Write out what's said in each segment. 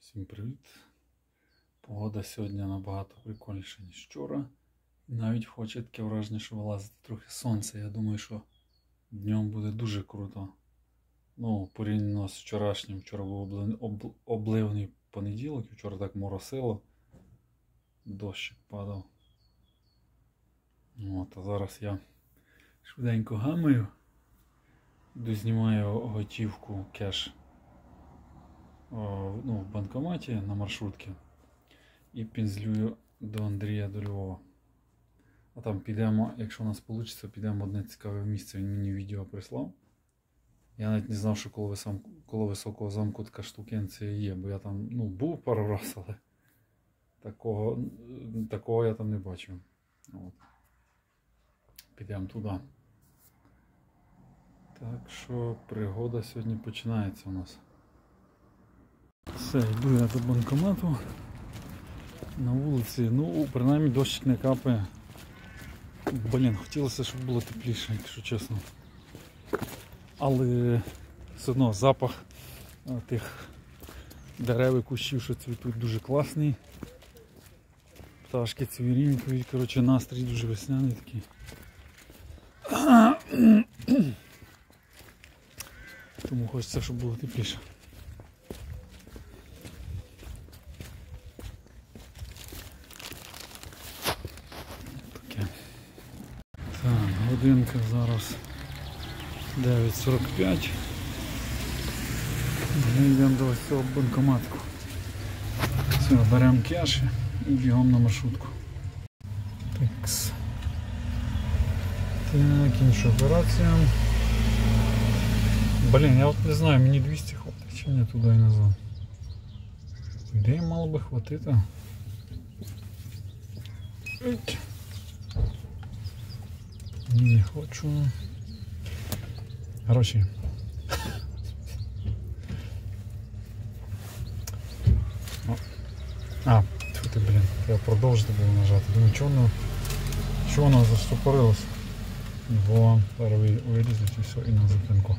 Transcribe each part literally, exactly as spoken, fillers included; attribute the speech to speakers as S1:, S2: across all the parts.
S1: Всім привіт! Погода сьогодні набагато прикольніша, ніж вчора. І навіть хоче таке враження, що вилазити трохи сонце. Я думаю, що днем буде дуже круто. Ну, порівняно з вчорашнім. Вчора був об... обливний понеділок, і вчора так моросило. Дощик падав. От, а зараз я швиденько гамаю. Йду, знімаю готівку, кеш. Ну, в банкоматі на маршрутці і пінзлюю до Андрія, до Львова. А там підемо, якщо у нас вийде, підемо в одне цікаве місце. Він мені відео прислав. Я навіть не знав, що коло, висам, коло високого замку така штукенція є, бо я там ну, був пару раз, але такого, такого я там не бачив. От. Підемо туди. Так що пригода сьогодні починається у нас. Все, йду я до банкомату. На вулиці, ну, принаймні дощик не капає. Блін, хотілося, щоб було тепліше, якщо чесно. Але все одно запах тих дерев і кущів, що цвітуть, дуже класний. Пташки цвірінькають, коротше, настрій дуже весняний такий. Тому хочеться, щоб було тепліше. Годинка зараз дев'ять сорок п'ять. Ми йдемо до ось цього банкоматку. Все, беремо кеш і бігом на маршрутку. Такс. Так, інша операція. Блін, я от не знаю, мені двісті хватить чи ні туди і назад. Де мало би хватити? Ні, не хочу. Гроші. А, тьфу ти, блін, треба продовжити було нажати. Думаю, чого воно, чого воно застопорилось? Бо зараз вирізати і все, і на зупинку.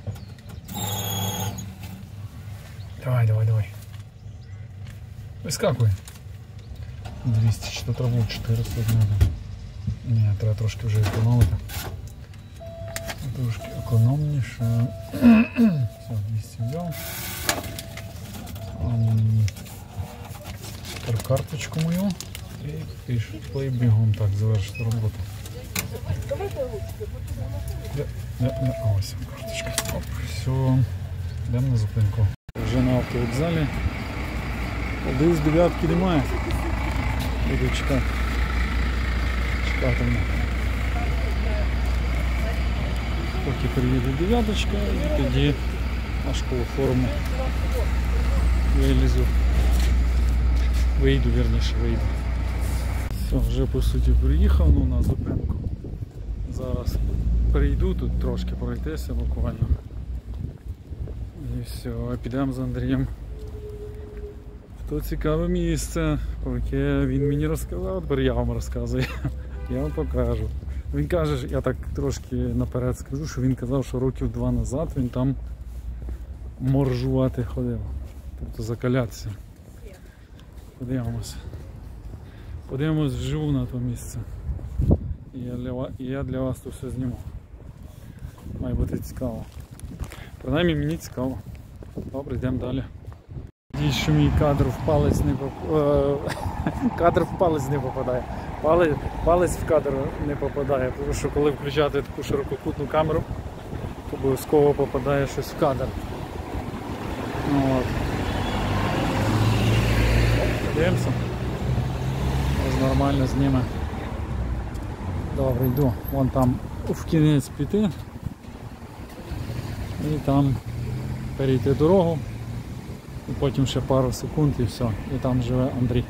S1: Давай, давай, давай. Вискакуй. двісті, чи то треба чотириста надо. Ні, треба трошки вже економити. Трошки економніше. Все, двісті взяв. Тепер карточку мою. І пішли бігом так завершити роботу. Де, де, де, ось карточка. Оп, все. Йдемо на зупинку. Вже на автовокзалі. Води з дев'ятки немає. Буду чекати. Чекатиму. Поки приїде дев'яточка і тоді аж коло форму вилізу. Вийду, вірніше, вийду. Все, вже по суті приїхав, ну на зупинку. Зараз прийду тут трошки пройтися буквально. І все, підемо з Андрієм в то цікаве місце, про яке він мені розказав, тепер я вам розказую. Я вам покажу. Він каже, я так трошки наперед скажу, що він казав, що років два назад він там моржувати ходив. Тобто закалятися. Подивимося. Подивимось вживу на то місце. І я для, і я для вас тут все зніму. Має бути цікаво. Принаймні мені цікаво. Добре, йдемо далі. Надіюсь, що мій кадр в палець не попадає. Кадр в палець не попадає. Палець, палець в кадр не попадає, тому що коли включати таку ширококутну камеру, то обов'язково попадає щось в кадр. Ну, от. Подивимося. Ось нормально зніме. Добре, йду. Вон там в кінець піти. І там перейти дорогу. І потім ще пару секунд і все. І там живе Андрій.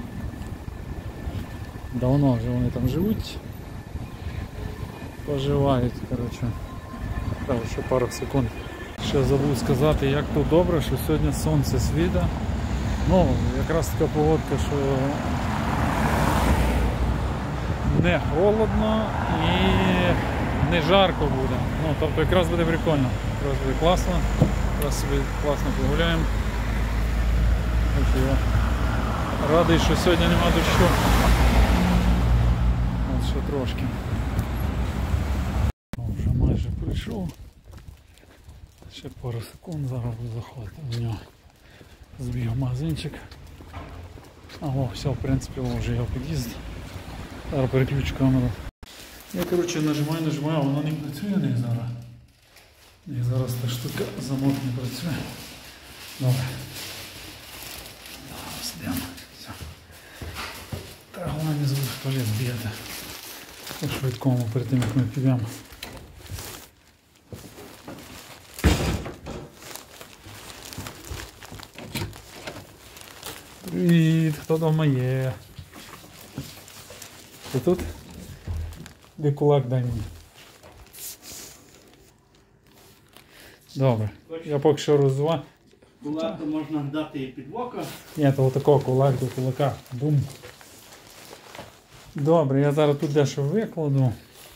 S1: Давно вже вони там живуть. Поживають, коротше. Так, ще пару секунд. Ще забув сказати, як тут добре, що сьогодні сонце світа. Ну, якраз така погодка, що не холодно і не жарко буде. Ну, тобто якраз буде прикольно. Якраз буде класно. Якраз собі класно погуляємо. Радий, що сьогодні нема дощу. От ще трошки. О, вже майже прийшов. Ще пару секунд, зараз буду заходити в нього. Збіг магазинчик. А о, все, в принципі, о, вже його під'їзд. Зараз переключу камеру. Я, коротше, нажимаю, нажимаю, а воно не працює не зараз. І зараз та штука замок не працює. Добре. Зараз йдемо. Все. Та головне не забудь в туалет бігати. По швидкому перед тим, як ми підемо. Привіт, хто вдома є? Ти тут? Де кулак дай мені. Добре. Я поки що розвиваю.
S2: Кулак то можна дати і під око.
S1: Ні, то отакого кулак до кулака. Бум. Добре, я зараз тут дещо викладу.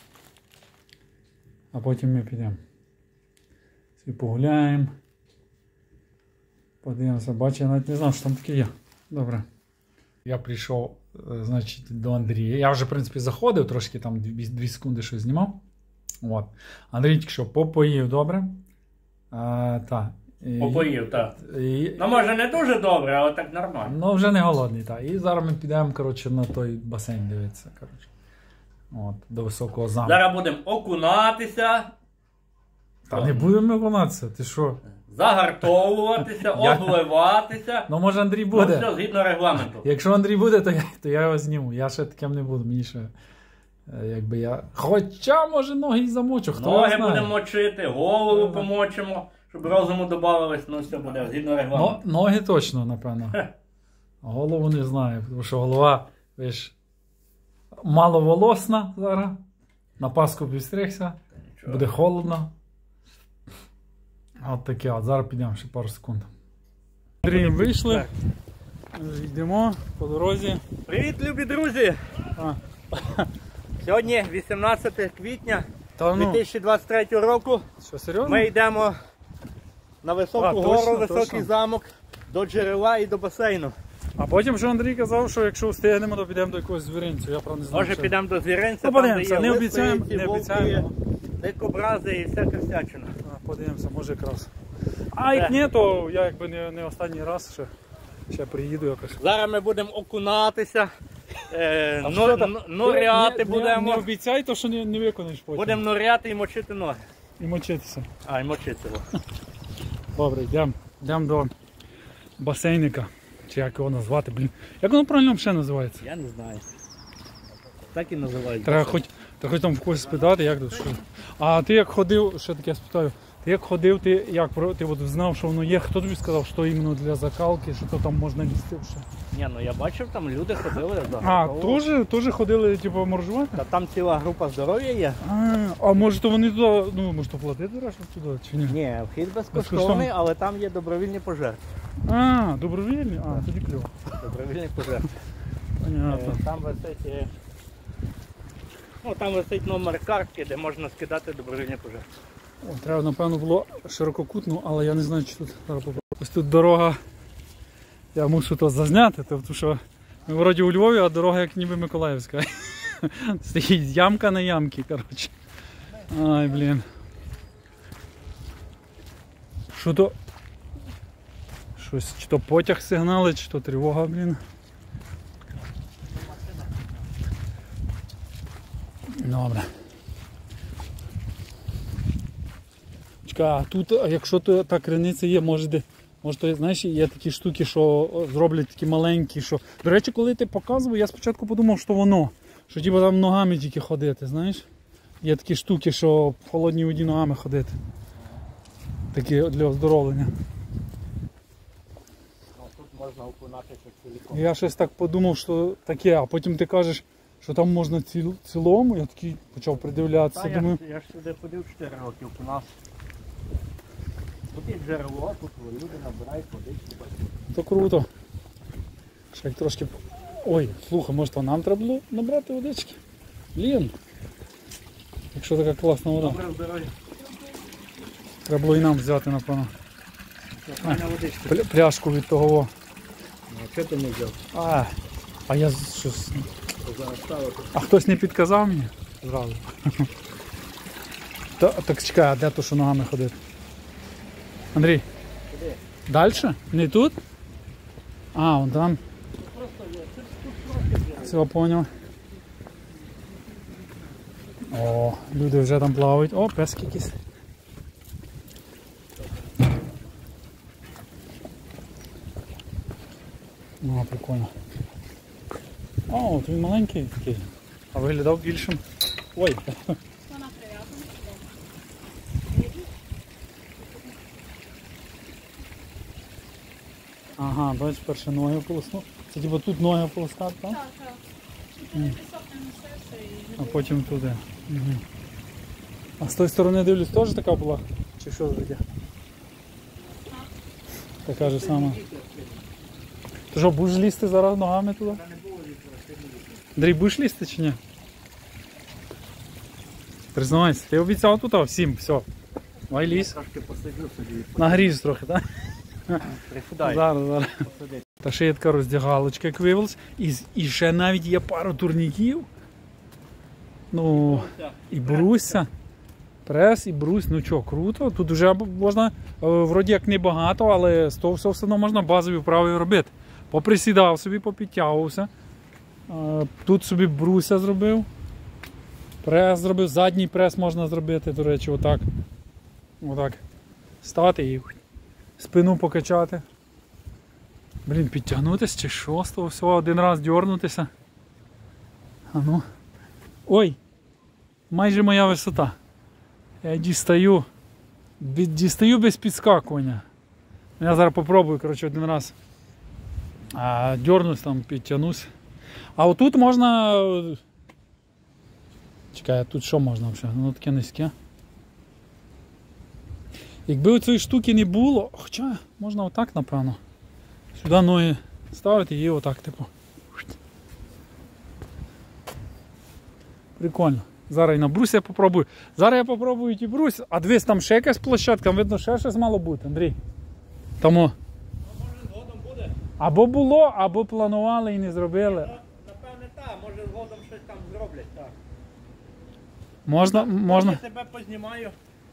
S1: А потім ми підемо. Всі погуляємо. Подивимося. Бачу, я навіть не знав, що там таке є. Добре. Я прийшов, значить, до Андрія. Я вже, в принципі, заходив, трошки там дві секунди щось знімав. От. Андрій тільки що попоїв добре. А, та. І,
S2: Попоїв, так.
S1: І,
S2: Ну, може, не дуже добре, але так нормально.
S1: ну, вже не голодний, так. І зараз ми підемо, коротше, на той басейн дивитися, коротше. От, до високого замку.
S2: Зараз будемо окунатися.
S1: Та не будемо виконатися, ти що?
S2: Загартовуватися,
S1: Я-
S2: обливатися.
S1: Ну, може, Андрій
S2: Ну,
S1: буде.
S2: все згідно регламенту.
S1: Якщо Андрій буде, то я, то я його зніму. Я ще таким не буду, мені ще, е, якби я... Хоча, може, ноги й замочу, хто його
S2: Ноги
S1: знає.
S2: будемо мочити, голову помочимо, щоб розуму додавалось, ну все буде згідно
S1: Но,
S2: регламенту.
S1: ноги точно, напевно. Голову не знаю, тому що голова, ви ж, маловолосна зараз. На Пасху підстригся,
S2: Нічого.
S1: буде холодно. От таке, от зараз підемо ще пару секунд. Андрій, вийшли,
S2: Так.
S1: йдемо по дорозі.
S2: Привіт, любі друзі!
S1: А,
S2: Сьогодні вісімнадцяте квітня
S1: та ну,
S2: дві тисячі двадцять третього року.
S1: що, серйозно?
S2: Ми йдемо на високу
S1: А,
S2: гору,
S1: точно,
S2: високий
S1: точно.
S2: замок, до джерела і до басейну.
S1: А потім ще Андрій казав, що якщо встигнемо, то підемо до якогось звіринцю. Я правда не знаю.
S2: Може
S1: що.
S2: підемо до звіринця,
S1: Ну,
S2: там де
S1: подивимося,
S2: є
S1: не обіцяємо,
S2: лисиці,
S1: не
S2: вовки,
S1: обіцяємо.
S2: дикобрази і всяка всячина.
S1: А, подивимося, може якраз. А як ні, то я якби не, не останній раз ще, ще приїду якось.
S2: Зараз ми будемо окунатися, е,
S1: А
S2: ну-
S1: що там?
S2: ну- нуряти
S1: Не- не-
S2: будемо.
S1: Не обіцяй, то що не, не виконаєш потім.
S2: Будемо нуряти і мочити ноги.
S1: І мочитися.
S2: А, і мочити. во.
S1: Добре, йдемо. Йдемо до басейника. Чи як його назвати, блін. Як воно правильно ще називається?
S2: Я не знаю. Так і називають.
S1: Треба хоч, треба хоч там в когось спитати, як тут що. А ти як ходив, ще таке спитаю, ти як ходив, ти як про- ти от знав, що воно є, хто тобі сказав, що іменно для закалки, що то там можна лізти ще?
S2: Ні, ну я бачив, там люди ходили.
S1: А,
S2: загартовували.
S1: теж, теж ходили, типу, моржувати?
S2: Та там ціла група здоров'я є.
S1: А, а може то вони туди, ну може то платити треба, щоб туди, чи ні?
S2: Ні, вхід безкоштовний,
S1: Безкоштовний.
S2: але там є добровільні пожертви.
S1: А, добровільні? А, тоді кльово.
S2: Добровільні пожертви.
S1: Понятно.
S2: Е, Там висить, е, ну, там висить номер картки, де можна скидати добровільні пожертви.
S1: О, треба, напевно, було ширококутно, але я не знаю, чи тут зараз попробую. Ось тут дорога. Я мушу то зазняти, тому що ми вроді у Львові, а дорога як ніби Миколаївська. Стоїть ямка на ямці, коротше. Ай, блін. Що то? Щось, чи то потяг сигнали, чи то тривога, блін. Добре. Чекай, а тут, а якщо то та криниця є, може, де, може то, знаєш, є такі штуки, що о, зроблять такі маленькі, що... До речі, коли ти показував, я спочатку подумав, що воно, що типу там ногами тільки ходити, знаєш? Є такі штуки, що в холодній воді ногами ходити. Такі для оздоровлення.
S2: Ну, тут можна окунатися цілком.
S1: Я щось так подумав, що таке, а потім ти кажеш, що там можна ціл, цілому, я такий почав придивлятися,
S2: Та, я,
S1: думаю,
S2: ж- я ж сюди ходив чотири роки окунався. Тут є джерело, тут люди набирають водички.
S1: то круто. Ще як трошки... Ой, слухай, може то нам треба було набрати водички? Блін. Якщо така класна вода.
S2: Добре здоров'я.
S1: Треба було і нам взяти, напевно.
S2: Нормальна водичка.
S1: Пля- Пляшку від того.
S2: А чого ти не взяв?
S1: А, а я з- щось.
S2: Зараз ставити.
S1: А хтось не підказав мені? Зразу. Та, так чекай, а де то, що ногами ходити? Андрій,
S2: Куди?
S1: далі? Не тут? А, вон там.
S2: Просто є. Тут, тут трошки вже.
S1: Все, поняв. О, люди вже там плавають. О, пески якісь. О, прикольно. О, от він маленький такий. А виглядав більшим. Ой.
S3: Вона прив'язана.
S1: Ага, бачиш, перше ноги полоснув. Це типу тут ноги полоскати, так?
S3: Так, так. І коли пісок не несеться і
S1: А потім туди. Угу. А з тої сторони дивлюсь, теж така була? Чи що таке? Така ж сама. Ти що, будеш лізти зараз ногами туди? Андрій, будеш лізти чи ні? Признавайся, ти обіцяв тут а, всім, все. Давай лізь.
S2: Трошки посиджу собі.
S1: Нагріж трохи, так?
S2: Присідай.
S1: Зараз, зараз.
S2: Посиди.
S1: Та ще є така роздягалочка, як виявилось. І, з- і ще навіть є пару турніків. Ну, і бруся. Прес і брусь, ну що, круто. Тут вже можна, е, вроді як небагато, але з того всього все одно можна базові вправи робити. Поприсідав собі, попідтягувався. Е, Тут собі бруся зробив. Прес зробив, задній прес можна зробити, до речі, отак. Отак. Стати і спину покачати. Блін, підтягнутися чи що з того всього, один раз дьорнутися. А ну. Ой! Майже моя висота. Я дістаю. бі- Дістаю без підскакування. Я зараз попробую, коротше, один раз. А, дьорнусь там, підтягнусь. А отут можна. Чекай, а тут що можна взагалі? Ну таке низьке. Якби цієї штуки не було, хоча можна отак, напевно. Сюди ноги ставити і отак, типу. Прикольно. Зараз і на брусі я попробую. Зараз я попробую ті брус, а дивись, там ще якась площадка, видно, ще щось мало бути, Андрій. Тому.
S2: Може згодом буде?
S1: Або було, або планували і не зробили.
S2: Напевне так, може згодом щось там зроблять, так.
S1: Можна, можна.
S2: Я тебе познімаю.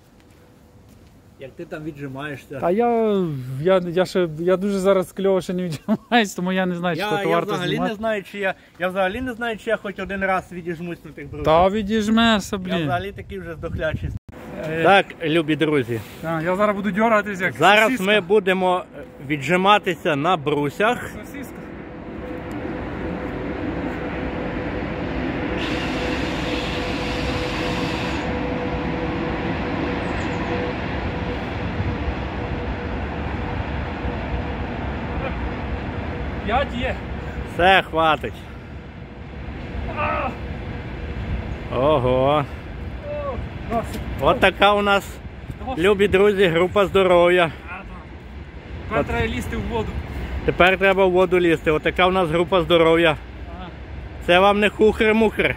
S2: Як ти там віджимаєшся.
S1: Та я, я, я ще, я дуже зараз кльово ще не віджимаюсь, тому я не знаю, чи
S2: Я,
S1: то
S2: я
S1: варто
S2: взагалі
S1: знімати.
S2: не знаю, чи я, я взагалі не знаю, чи я хоч один раз відіжмусь на тих брусах.
S1: Та відіжмешся,
S2: Я
S1: блін.
S2: взагалі такий вже здохлячий.
S1: Е,
S2: Так, любі друзі,
S1: та, я зараз буду дьоратись як
S2: зараз
S1: сосиска.
S2: ми будемо віджиматися на брусях.
S1: Сосиска. П'ять є.
S2: Все, хватить. Ого. От така у нас, любі друзі, група здоров'я.
S1: Тепер треба лізти в воду.
S2: Тепер треба в воду лізти. От така у нас група здоров'я.
S1: Ага.
S2: Це вам не хухри-мухри.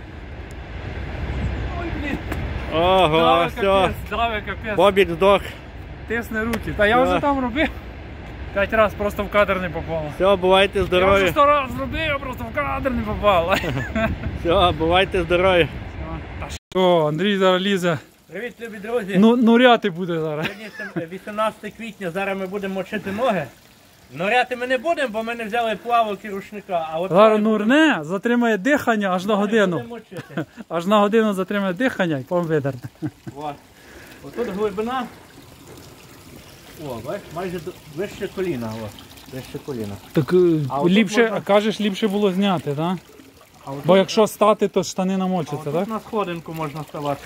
S1: Ой, блін.
S2: Ого,
S1: Давай
S2: все.
S1: капець, давай капець.
S2: Бобік здох.
S1: Тисни руки. Та я
S2: Все.
S1: вже там робив. П'ять разів просто в кадр не попало.
S2: Все, бувайте
S1: Я вже
S2: здорові.
S1: сто разів зробив, просто в кадр не попало.
S2: Все, бувайте здорові.
S1: О, Андрій зараз лізе.
S2: Привіт, любі друзі.
S1: Ну, нуряти буде зараз.
S2: Сьогодні вісімнадцяте квітня, зараз ми будемо мочити ноги. Норяти ми не будемо, бо ми не взяли плавок і рушника. А от
S1: Зараз
S2: ноги
S1: нурне, затримає дихання аж на годину.
S2: будемо мочити.
S1: Аж на годину затримає дихання і потім видерне.
S2: От. Отут глибина. О, бачиш, майже до- вище коліна. О, вище коліна.
S1: Так
S2: А отут
S1: ліпше,
S2: можна-
S1: кажеш, ліпше було зняти, так?
S2: А отут,
S1: Бо якщо стати, то штани
S2: а
S1: намочаться,
S2: отут
S1: так?
S2: на сходинку можна ставати.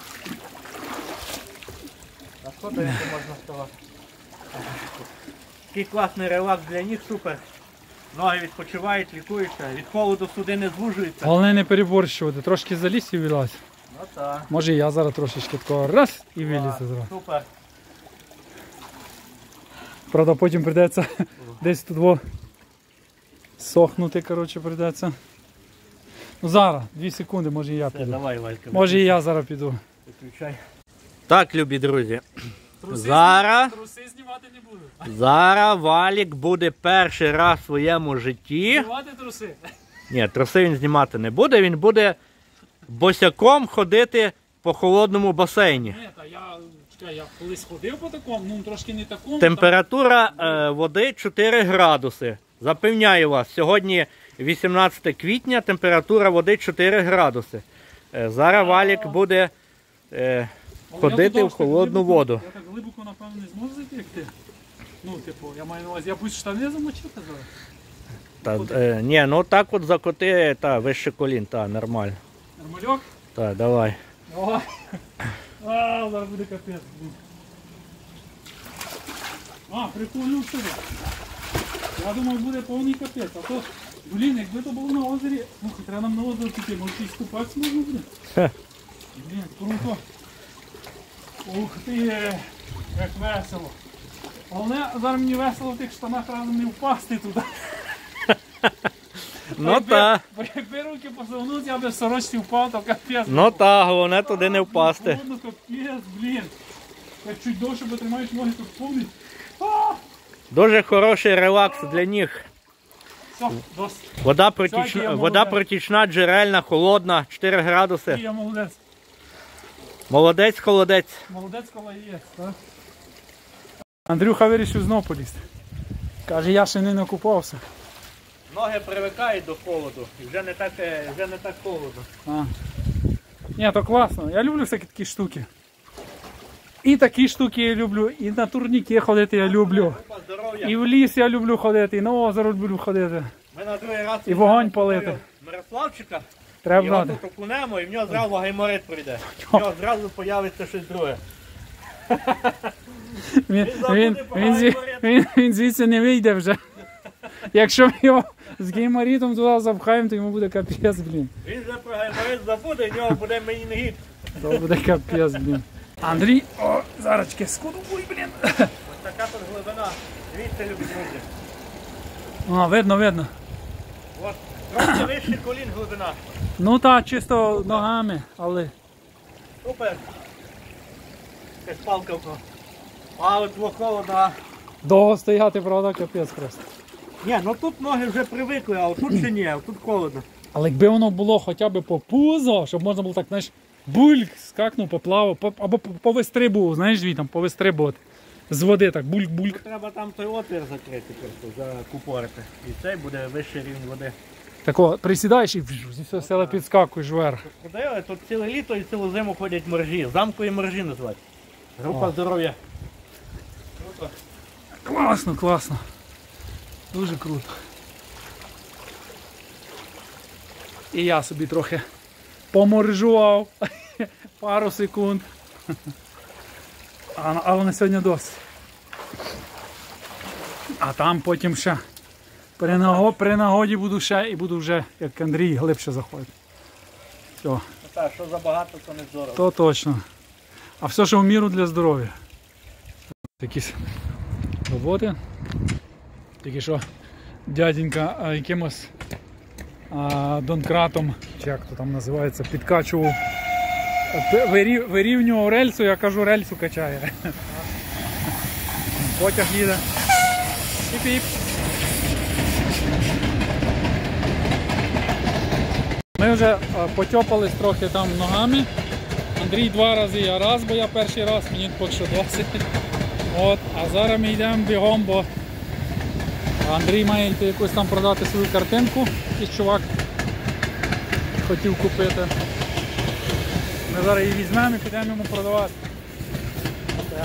S2: На сходинку можна ставати. Такий класний релакс для ніг, супер. Ноги відпочивають, лікуються, від холоду судини звужуються.
S1: Головне не переборщувати, трошки залізь і вилазь.
S2: Ну так.
S1: Може я зараз трошечки такого раз і вилізу зразу.
S2: Супер.
S1: Правда, потім прийдеться десь тут во сохнути, коротше, прийдеться. Ну зараз, дві секунди, може і я
S2: Все,
S1: піду.
S2: давай, Валька.
S1: Може і я зараз піду.
S2: Виключай. Так, любі друзі,
S1: Труси,
S2: Зараз.
S1: труси знімати не буду.
S2: Зараз Валік буде перший раз в своєму житті.
S1: Знімати труси.
S2: Ні, труси він знімати не буде, він буде босяком ходити по холодному басейні.
S1: Ні, та я, чекай, я колись ходив по такому, ну трошки не такому.
S2: Температура е, води чотири градуси. Запевняю вас, сьогодні вісімнадцяте квітня, температура води чотири градуси. Е, зараз Валік буде е,
S1: Але
S2: ходити
S1: я
S2: в холодну
S1: глибоко,
S2: воду.
S1: Я так глибоко, напевно, не зможу зайти, як ти. Ну, типу, я маю на увазі, я будь штани замочити зараз.
S2: Та, е, ні, ну так от закоти, та, вище колін, та, нормально.
S1: Нормальок?
S2: Та, давай.
S1: Давай. А, зараз буде капець. А, прикольно все. Я думав, буде повний капець, а то, блін, якби то було на озері, слухай, треба нам на озеро піти, може і скупатися можна буде?
S2: Хе.
S1: Блін, круто. Ух ти, як весело. Головне, зараз мені весело в тих штанах разом не впасти туди.
S2: Ну та,
S1: Бо якби руки посунуть, я би в сорочці впав, то капець.
S2: ну та, головне туди не впасти.
S1: Холодно, капець, блін. Як чуть довше потримаєш ноги, то повний. А!
S2: Дуже хороший релакс для ніг.
S1: Все, досить.
S2: Вода
S1: Сьогодні я
S2: протічна,
S1: молодець.
S2: вода протічна, джерельна, холодна, чотири градуси.
S1: Я молодець.
S2: Молодець, холодець.
S1: Молодець, коли є. Так? Андрюха вирішив знов полізти. Каже, я ще не накупався.
S2: Ноги привикають до холоду і вже не так, вже не так холодно.
S1: А. Ні, то класно. Я люблю всякі такі штуки. І такі штуки я люблю, і на турніки ходити я люблю.
S2: Здоров'я.
S1: І в ліс я люблю ходити, і на озеро люблю ходити.
S2: Ми на другий раз
S1: І вогонь палити.
S2: Мирославчика,
S1: Треба
S2: його
S1: брати.
S2: тут окунемо, і в нього зразу гайморит прийде. В нього зразу появиться щось друге.
S1: Він,
S2: забуде
S1: він,
S2: про
S1: він, зві-
S2: гайморит.
S1: він, він звідси не вийде вже. Якщо ми його з гейморитом туди запхаємо, то йому буде капець, блін.
S2: Він вже про гайморит забуде, і в нього буде менінгіт.
S1: То буде капець, блін. Андрій, о, зараз чекай, скуду, ой, блін.
S2: Ось така тут глибина. Дивіться, любі друзі.
S1: А, видно, видно.
S2: От, трошки вище колін глибина.
S1: Ну так, чисто ногами, але...
S2: Супер. Якась палка. А от було холодно. а.
S1: Довго стояти, правда, капець просто.
S2: Ні, ну тут ноги вже привикли, а тут ще ні, а тут холодно.
S1: Але якби воно було хоча б по пузо, щоб можна було так, знаєш, бульк, скакнув, поплавав, по- або по- повистрибував, знаєш, звідти, повистрибувати. З води так, бульк-бульк.
S2: Треба там той отвір закрити, просто закупорити. І цей буде вищий рівень води.
S1: Тако, присідаєш і вж, зі всього села підскакуєш вверх.
S2: Ходили, тут ціле літо і цілу зиму ходять моржі. Замкові моржі називають. Група
S1: О.
S2: здоров'я. Круто.
S1: Класно, класно. Дуже круто. І я собі трохи поморжував пару секунд. А, але на сьогодні досить. А там потім ще при, наго, при нагоді буду ще і буду вже, як Андрій, глибше заходити. Все,
S2: Ну так, що забагато, то не здорово.
S1: то точно. А все, що в міру для здоров'я. Якісь роботи. Тільки що дяденька а, якимось а, донкратом, чи як то там називається, підкачував, п- вирів, вирівнював рельсу, я кажу, рельсу качає. Потяг їде. Піп-піп. Ми вже а, потьопались трохи там ногами. Андрій два рази, я раз, бо я перший раз, мені поки що досить. От, а зараз ми йдемо бігом, бо Андрій має йти якусь там продати свою картинку, якийсь чувак хотів купити. Ми зараз її візьмемо і підемо йому продавати. Так.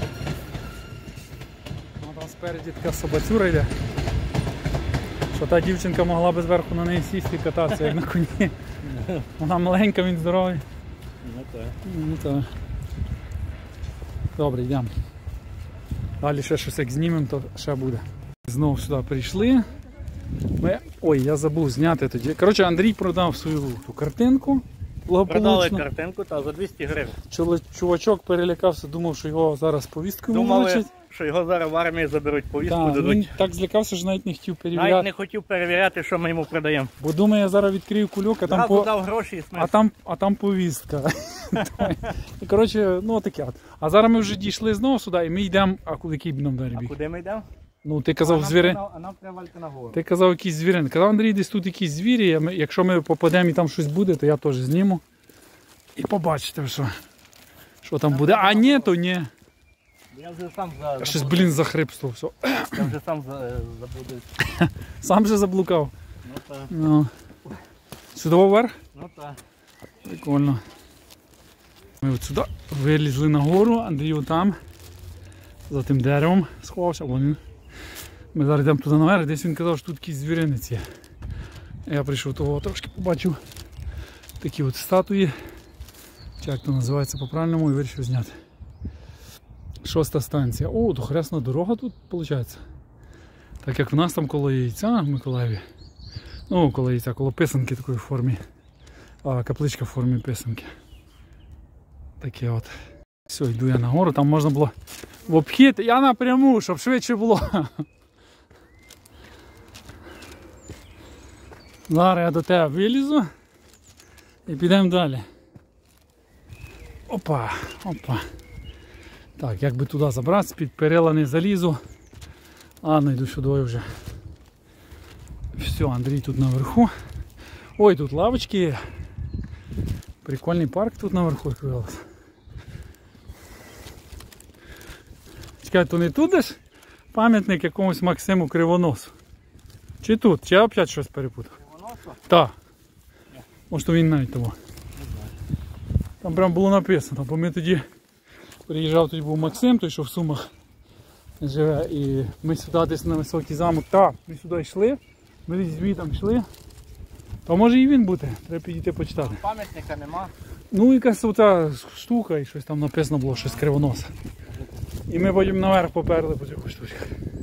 S1: Ну, там спереді така собацюра йде. Що та дівчинка могла би зверху на неї сісти і кататися, як на коні. Вона маленька, він здоровий.
S2: Ну так.
S1: Ну, то... Добре, йдемо. Далі ще щось як знімемо, то ще буде. Знову сюди прийшли. Ми... Ой, я забув зняти тоді. Коротше, Андрій продав свою ту картинку.
S2: Продали
S1: Благополучно.
S2: картинку та за двісті гривень.
S1: Чувачок перелякався, думав, що його зараз повісткою
S2: Думали,
S1: вилучать.
S2: що його зараз в армії заберуть, повістку
S1: Так,
S2: дадуть.
S1: він так злякався, що навіть не хотів
S2: Навіть
S1: перевіряти.
S2: не хотів перевіряти, що ми йому продаємо.
S1: Бо думає, я зараз відкрию кульок, а там,
S2: Зразу
S1: по...
S2: дав гроші і
S1: а
S2: смерть.
S1: там, а там повістка. І, коротше, ну таке от. А зараз ми вже дійшли знову сюди і ми йдемо, а куди який б нам далі
S2: А
S1: біг?
S2: куди ми йдемо?
S1: Ну ти казав
S2: А нам
S1: звіри.
S2: треба- А нам треба вальти нагору.
S1: Ти казав якісь звірини. Казав Андрій, десь тут якісь звірі, а ми- якщо ми попадемо і там щось буде, то я теж зніму. І побачите, що, що там буде. А ні, то ні.
S2: Я вже сам за...
S1: Я щось, блін, захрипство. Все.
S2: Я вже сам за... забуду.
S1: Сам же заблукав.
S2: Ну так,
S1: Ну. Сюди вверх?
S2: ну так.
S1: Прикольно. Ми от сюди вилізли на гору, Андрій там, за тим деревом сховався. Вон він. Ми зараз йдемо туди наверх, десь він казав, що тут якийсь звіринець є. Я прийшов того, трошки побачив такі от статуї. Чи як то називається по-правильному, і вирішив зняти. Шоста станція. О, то хресна дорога тут виходить. Так як в нас там коло яйця в Миколаєві. Ну, коло яйця, коло писанки такої в формі. А, капличка в формі писанки. Таке от. Все, йду я нагору, там можна було в обхід, я напряму, щоб швидше було. Зараз я до тебе вилізу і підемо далі. Опа, опа. Так, як би туди забратися, під перила не залізу. Ладно, йду сюди вже. Все, Андрій тут наверху. Ой, тут лавочки є. Прикольний парк тут наверху відкривався. Чекай, то не тут десь пам'ятник якомусь Максиму Кривоносу? Чи тут? Чи я опять щось перепутав?
S2: Кривоносу?
S1: Так. Може то він навіть того. Там прям було написано, бо ми тоді приїжджав, тоді був Максим, той що в Сумах живе, і ми сюди десь на високий замок. Так, ми сюди йшли, ми десь звідти йшли. То може і він бути, треба підійти почитати.
S2: Пам'ятника нема.
S1: Ну якась оця штука і щось там написано було, щось Кривоноса. І ми потім наверх поперли по цих штучках.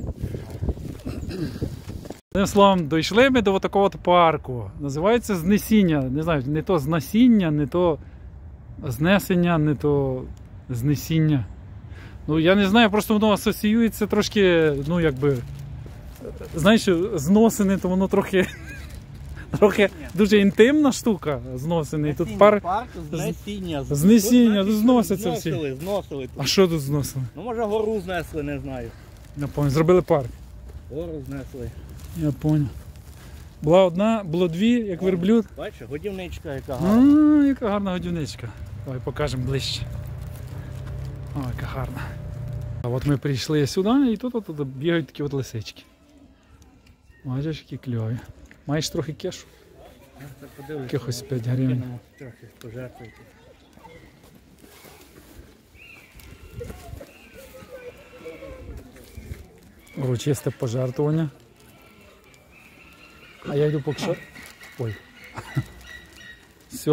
S1: Одним словом, дійшли ми до такого парку. Називається Знесіння. Не знаю, не то знасіння, не то знесення, не то знесіння. Ну я не знаю, просто воно асоціюється трошки, ну якби, знаєш, зносини, то воно трохи, трохи дуже інтимна штука, зносини. І тут пар...
S2: Парк, знесіння.
S1: Знесіння,
S2: Тут, значить,
S1: зносяться всі.
S2: Зносили, зносили тут.
S1: А що тут зносили?
S2: Ну може гору знесли, не знаю.
S1: Я пам'ятаю, зробили парк.
S2: Гору знесли.
S1: Я зрозумів. Була одна, було дві, як верблюд.
S2: Бачиш, годівничка яка гарна.
S1: А, яка гарна годівничка. Давай покажемо ближче. О, яка гарна. А от ми прийшли сюди і тут, от, тут бігають такі от лисички. Бачиш, які кльові. Маєш трохи кешу? Якихось п'ять гривень.
S2: Трохи пожертвуйте.
S1: Урочисте пожертвування. А я йду поки що. Ой. Все.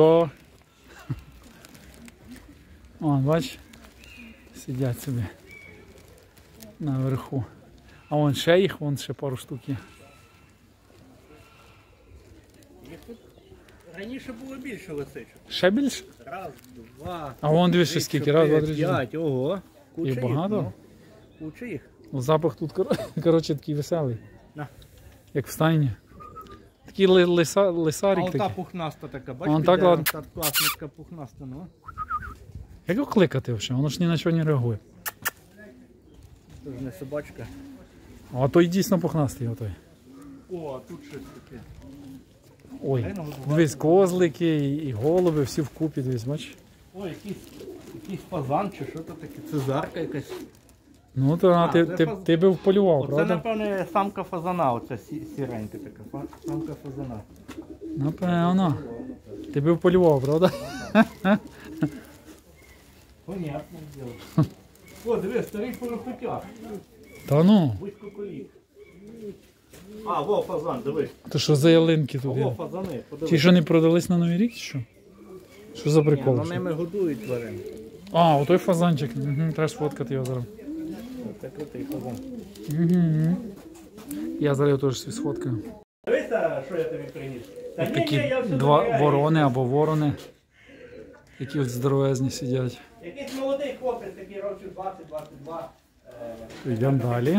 S1: О, бач, сидять собі наверху. А вон ще їх, вон ще пару штук є.
S2: Раніше було більше лисичок.
S1: Ще більше?
S2: Раз, два.
S1: А вон дивись, скільки. Раз, два, три, чотири.
S2: П'ять, ого. Куча
S1: Їх багато?
S2: Їх, ну. Куча їх.
S1: Ну, запах тут, кор- коротше, такий веселий.
S2: На.
S1: Як в стайні. Такий ли- лиса,
S2: А
S1: лисарик
S2: ота
S1: такий.
S2: пухнаста така,
S1: А,
S2: бачиш?
S1: он так, ладно.
S2: Та класничка пухнаста, ну.
S1: Як його кликати взагалі? Воно ж ні на що не реагує.
S2: Це ж не собачка.
S1: А той дійсно пухнастий отой.
S2: О, а тут щось таке.
S1: Ой, дивись, козлики і, і голуби, всі вкупі, дивись, бачиш?
S2: Ой, якийсь, якийсь фазан чи що то таке, цезарка якась.
S1: Ну, то а, ти,
S2: це
S1: ти,
S2: фаз-
S1: ти би вполював,
S2: Оце,
S1: правда?
S2: напевне, самка фазана, оця сі- сіренька така, фа- самка фазана.
S1: Напевно. Ти би вполював, правда?
S2: Понятне діло. О, диви, старий порохотяг.
S1: Та ну,
S2: Будь-ко колік. А, во, фазан, дивись.
S1: то що за ялинки тут
S2: Во,
S1: є?
S2: фазани, подивись.
S1: Ті, що не продались на Новий рік, чи що? Що за
S2: Ні,
S1: прикол?
S2: ну ними годують тварин.
S1: А, отой фазанчик. Угу, треба сфоткати його зараз.
S2: Це крутий фазан.
S1: Угу. Я зараз його теж собі сфоткаю.
S2: Дивися, що я тобі приніс. Та ні,
S1: Такі
S2: ні, я все
S1: два
S2: довіряю.
S1: ворони або ворони, які от здоровезні сидять.
S2: Якийсь молодий хлопець, такий років двадцять двадцять два,
S1: Йдемо далі.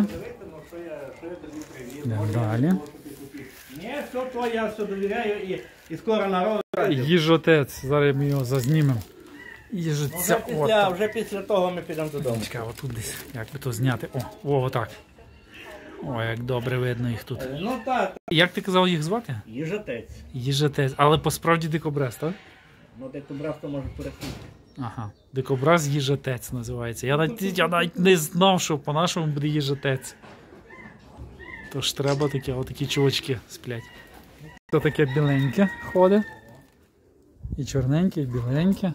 S1: Йдемо далі.
S2: Ні, все то я все довіряю і, і скоро народ.
S1: Їжотець. Зараз ми його зазнімемо.
S2: Вже
S1: Їжиця.
S2: після, вже після того ми підемо додому.
S1: Чекай, отут десь. Як би то зняти? О, о, отак. О, як добре видно їх тут.
S2: Ну так,
S1: Як ти казав їх звати?
S2: їжатець.
S1: Їжетець. Але по справді дикобраз, так?
S2: Ну дикобраз то може перехити.
S1: Ага. Дикобраз їжетець називається. Я навіть, я навіть не знав, що по-нашому буде їжетець. Тож треба такі, отакі чувачки сплять. Це таке біленьке ходить. І чорненьке, і біленьке.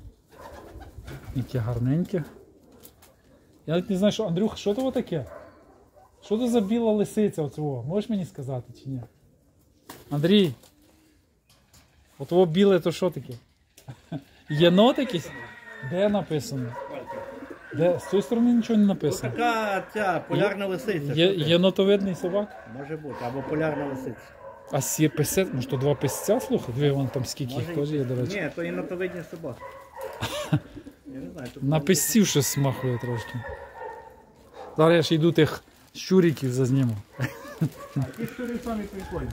S1: Яке гарненьке. Я навіть не знаю, що, Андрюх, що це таке? Що це за біла лисиця оцього? Можеш мені сказати чи ні? Андрій, отого біле то що таке? Єнот якийсь? Де написано? Де? З цієї сторони нічого не написано.
S2: Така ця полярна лисиця.
S1: Є, єнотовидний собак?
S2: Може бути, або полярна лисиця.
S1: А сі писець, може то два писця, слухай? Диви, вон там скільки їх теж є, до речі.
S2: Ні, то інотовидні собаки. Я не знаю, тут
S1: На писців щось смахує трошки. Зараз я ж йду тих щуриків зазніму.
S2: ті щурі самі прикольні.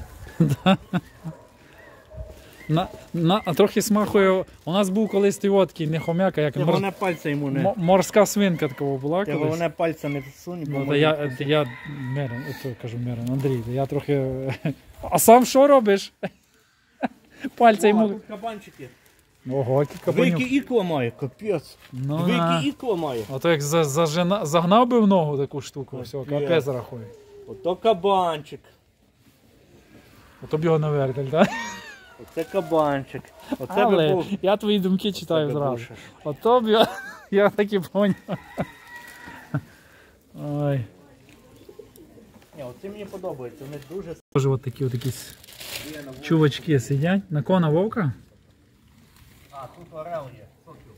S1: На, на, а трохи смахує. У нас був колись той от такий не хомяка, як
S2: Ти
S1: мор,
S2: головне пальця йому не.
S1: мо- морська свинка такого була
S2: Ти
S1: колись.
S2: головне пальця не всунь, бо
S1: Ну, та
S2: може-
S1: я, та я Мирон, ото кажу Мирон, Андрій, та я трохи. А сам що робиш? Пальця
S2: О, а
S1: йому.
S2: тут кабанчики.
S1: Ого, який
S2: Двійки
S1: кабанюк.
S2: ікла має, капець.
S1: Ну, на.
S2: Двійки ікла має.
S1: А то як за, зажена, загнав би в ногу таку штуку, все,
S2: Капець.
S1: капець рахує.
S2: Ото кабанчик.
S1: Ото б його на вертель, так?
S2: Оце кабанчик. Оце
S1: Але
S2: би був.
S1: я твої думки читаю
S2: Оце би
S1: зразу.
S2: був ще ж.
S1: Ото б я, я так і поняв. Ой.
S2: Ні, оці мені подобаються, вони дуже
S1: Тоже от такі от якісь чувачки сидять. На кона вовка?
S2: А, тут орел є. Сокіл.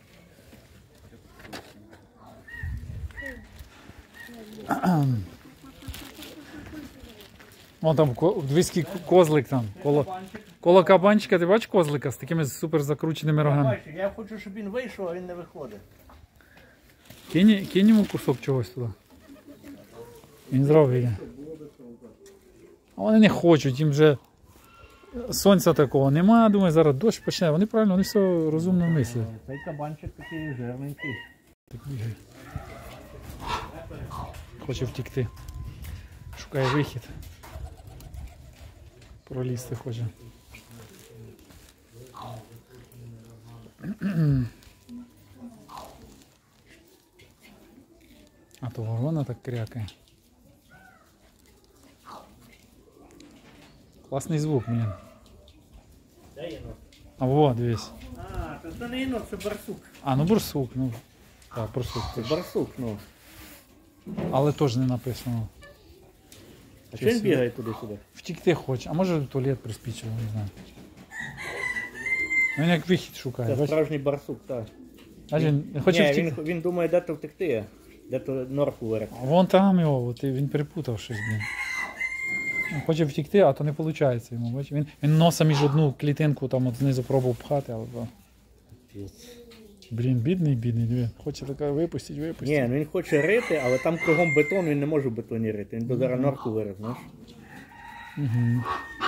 S1: Вон там ко- двійський козлик там. Коло,
S2: Кабанчик.
S1: коло кабанчика, ти бачиш козлика з такими супер закрученими
S2: Я
S1: рогами?
S2: бачу, я хочу, щоб він вийшов, а він не виходить.
S1: Кинь, кинь йому кусок чогось туди. Він зробить. йде. А вони не хочуть, їм вже сонця такого немає, думаю, зараз дощ почне. Вони правильно, вони все розумно мислять.
S2: Цей кабанчик такий жирненький.
S1: Хоче втікти. Шукає вихід. Пролізти хоче. А то ворона так крякає. Класний звук, блін.
S2: Де єнот?
S1: А во, дивись.
S2: А, то це не єнот, це барсук.
S1: А, ну бурсук, ну. Так, бурсук.
S2: Це
S1: теж.
S2: барсук, ну.
S1: Але теж не написано.
S2: А що він бігає туди-сюди?
S1: Втікти хоче, а може в туалет приспічило, не знаю. Він як вихід шукає.
S2: Це
S1: бачиш?
S2: справжній барсук, так.
S1: А він не хоче
S2: Ні,
S1: втікти.
S2: він, він думає, де то втекти, де то норку вирити.
S1: А вон там його, от, і він перепутав щось, блін. Він хоче втікти, а то не виходить йому. Бачиш? Він, він носа між одну клітинку там от знизу пробував пхати, але то. Блін, бідний, бідний, диви. Хоче таке випустити, випустити.
S2: Ні, ну він хоче рити, але там кругом бетон, він не може в бетоні рити. Він до зараз норку вирив, знаєш.
S1: Угу.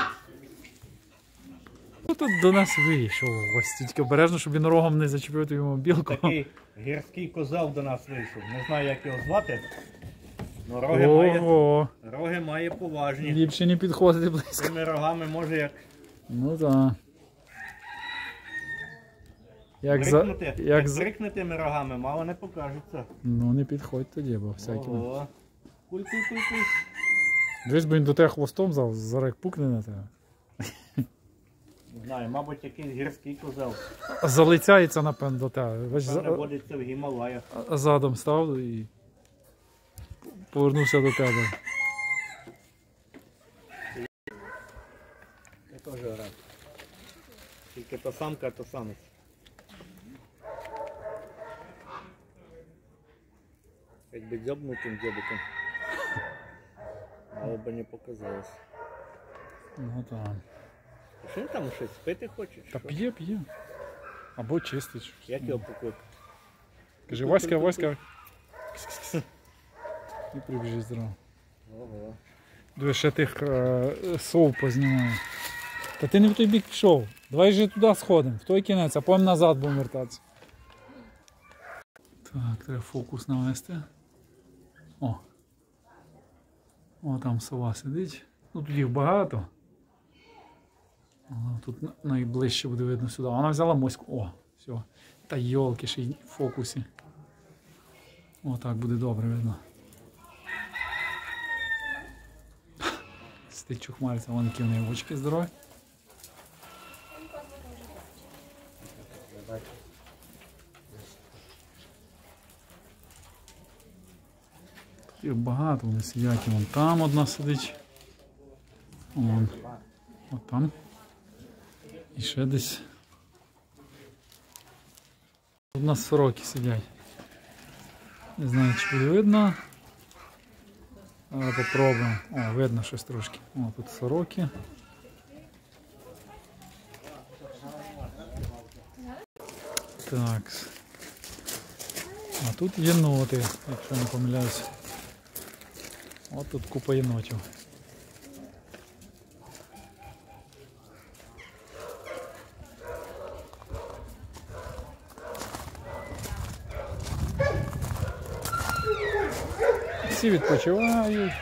S1: Ну тут до нас вийшов гості. Тільки обережно, щоб він рогом не зачепив твою мобілку.
S2: Такий гірський козел до нас вийшов. Не знаю, як його звати. Ну, роги має,
S1: Ого,
S2: роги має поважні.
S1: ліпше не підходити близько.
S2: Цими рогами може як
S1: Ну так. Як за...
S2: брикнути.
S1: Як
S2: Як
S1: за...
S2: брикне тими рогами, мало не покажеться.
S1: Ну не підходь тоді, бо всякі.
S2: Ого. Куль-куль-куль-куль.
S1: Дивись, бо він до тебе хвостом зав, зараз як пукне на тебе.
S2: Не знаю, мабуть, якийсь гірський козел.
S1: Залицяється, напевно, до тебе. Бач,
S2: Певне,
S1: за...
S2: водиться в Гімалаях.
S1: задом став і повернувся до тебе.
S2: Я теж рад. Тільки то самка, а то самець. Якби дзьобнутим дзьобиком. Але б не показалось.
S1: Ну так.
S2: А що він там щось пити хоче? чи
S1: Та
S2: що?
S1: п'є, п'є. Або чистить.
S2: Як його покликати?
S1: Кажи, Васька, Васька. І прибіжить зразу. Диви, ще тих е, сов познімаю. Та ти не в той бік пішов. Давай же туди сходимо, в той кінець, а потім назад будемо вертатися. Так, треба фокус навести. О. О, там сова сидить. Ну тут їх багато. О, тут найближче буде видно сюди. Вона взяла моську. О, все. Та йолки, ще й в фокусі. О, так буде добре видно. Сидить чухмариться, вон які в неї очки здорові. Їх багато, вони сидять, і вон там одна сидить. Вон. От там. І ще десь. Тут у нас сороки сидять. Не знаю, чи буде видно. Але попробуємо. О, видно щось трошки. О, тут сороки. Так. А тут єноти, якщо не помиляюсь. От тут купа єнотів. Всі відпочивають.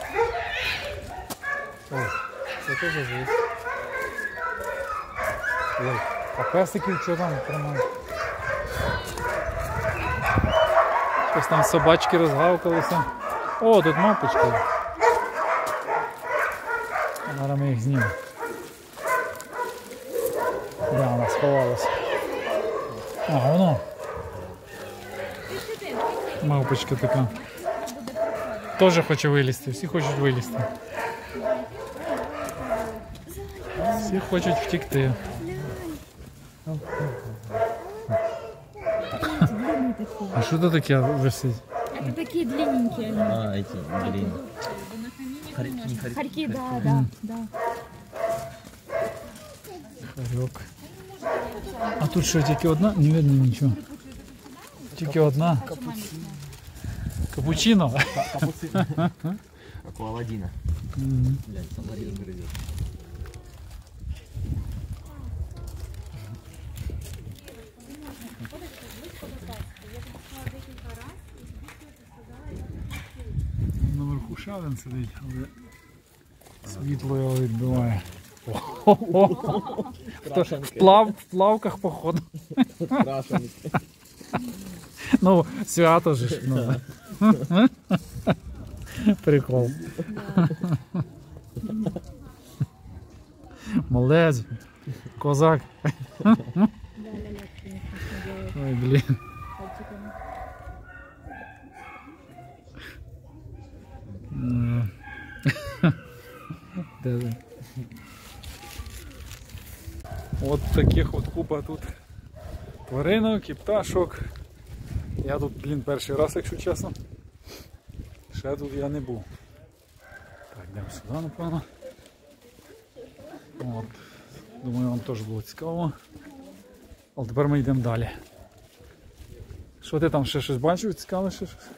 S1: Ой, це теж звук. Ой, а песиків що там тримають? Щось там собачки розгавкалися. О, тут мавпочки. Зараз ми їх знімемо. Де вона сховалася? А, воно. Мавпочка така. Теж хоче вилізти, всі хочуть вилізти. Всі хочуть втекти. А що це таке висить?
S4: Это такие длинненькие.
S5: А, эти, блин. Хорьки, хорьки.
S4: Хорьки, да, да, да.
S1: Хорьок. А тут що, тільки одна? Не видно нічого. Тільки одна. Капучино.
S5: Капуцин. Как у Аладдина. Блядь, саморез грызет.
S1: Наверху шавен сидить, але світло його відбиває. Хто ж в, плав, в плавках, походу. Ну, свято ж. Ну. Прикол. Молодець. Козак. Ой, блін. От таких от купа тут тваринок і пташок. Я тут, блін, перший раз, якщо чесно. Ще тут я не був. Так, йдемо сюди, напевно. От. Думаю, вам теж було цікаво. Але тепер ми йдемо далі. Що ти там ще щось бачив? Цікаве ще щось?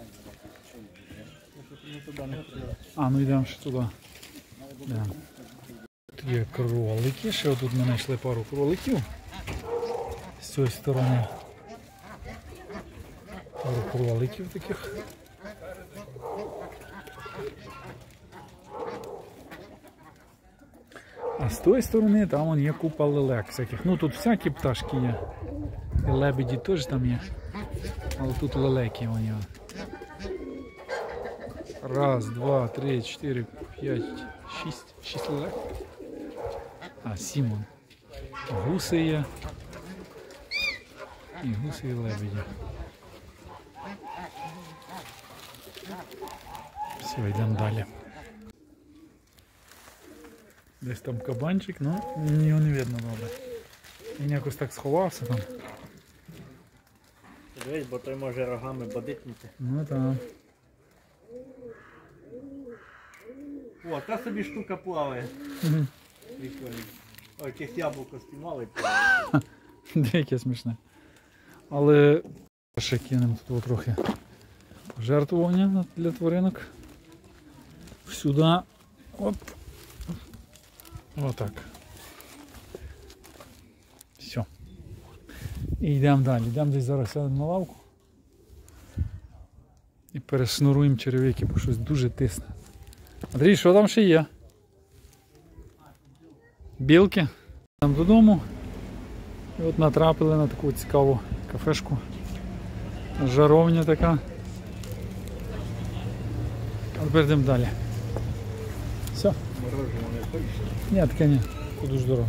S1: А, ну йдемо ще туди. Йдемо. Тут є кролики, ще тут ми знайшли пару кроликів з цієї сторони. Пару кроликів таких. А з тої сторони там вон є купа лелек всяких. Ну тут всякі пташки є. І лебеді теж там є. Але тут лелеки вон є. Раз, два, три, чотири, п'ять, шість. Шість лелек. А, сім. Гуси є. І гуси, і лебеді. Все, йдемо далі. Десь там кабанчик, ну його не видно добре. Він якось так сховався там.
S2: Дивись, бо той може рогами бодитнути.
S1: Ну там.
S2: О, та собі штука плаває.
S1: Угу.
S2: Прикольно. Ой, якесь яблуко спіймали.
S1: Деяке смішне. Але ще кинемо тут трохи пожертвування для тваринок. Сюди. Оп. Отак. Все. І йдемо далі. Йдемо десь зараз сядемо на лавку. І перешнуруємо черевики, бо щось дуже тисне. Андрій, що там ще є? Білки. Йдемо додому. І от натрапили на таку цікаву кафешку. Жаровня така. А тепер йдемо далі. Все. Ні, таке ні. Це дуже дорого.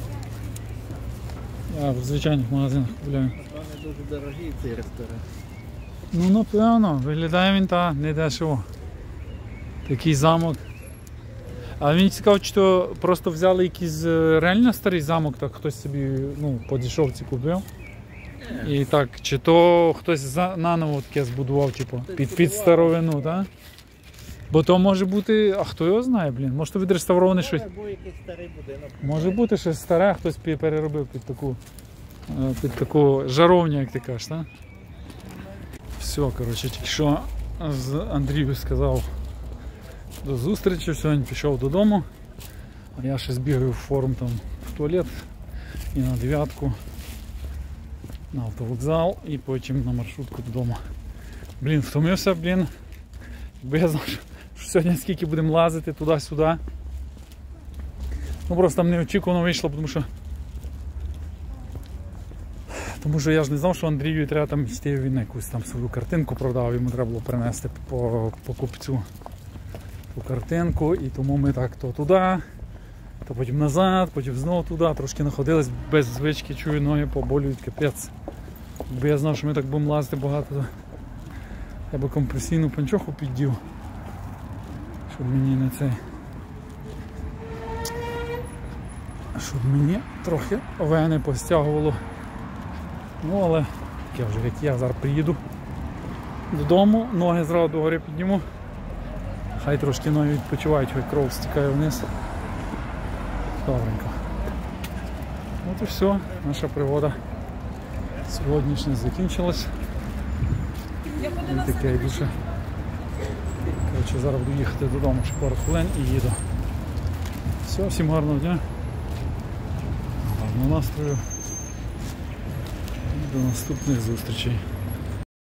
S1: Я в звичайних магазинах купляю.
S2: Вони дуже дорогі цей ресторан.
S1: Ну, напевно, виглядає він та не дешево. Такий замок. Але мені цікаво, чи то просто взяли якийсь реально старий замок, так хтось собі, ну, по дешевці купив. І так, чи то хтось за, наново таке збудував, типу, під, під старовину, так? Бо то може бути, а хто його знає, блін, може то відреставроване щось.
S2: Або якийсь старий будинок.
S1: Може бути щось старе, хтось пі- переробив під таку, е, під таку жаровню, як ти кажеш, так? Все, коротше, тільки що з Андрію сказав до зустрічі, сьогодні пішов додому, а я ще збігаю в форум там в туалет і на дев'ятку на автовокзал і потім на маршрутку додому. Блін, втомився, блін. Якби я знав, що сьогодні скільки будемо лазити туди-сюди. Ну просто там неочікувано вийшло, тому що Тому що я ж не знав, що Андрію треба там йти, він якусь там свою картинку продав, йому треба було принести по покупцю ту картинку, і тому ми так то туди, то потім назад, потім знову туди, трошки знаходились без звички, чую, ноги поболюють, капець. Якби я знав, що ми так будемо лазити багато, то я би компресійну панчоху піддів, щоб мені не цей, щоб мені трохи вени постягувало. Ну, але я вже як я зараз приїду додому, ноги зразу догори підніму. Хай трошки ноги відпочивають, хай кров стікає вниз. Добренько. От і все, наша пригода сьогоднішня закінчилась. І таке більше. Коротше, зараз буду їхати додому, ще пару хвилин і їду. Все, всім гарного дня. Гарного настрою. До наступних зустрічей.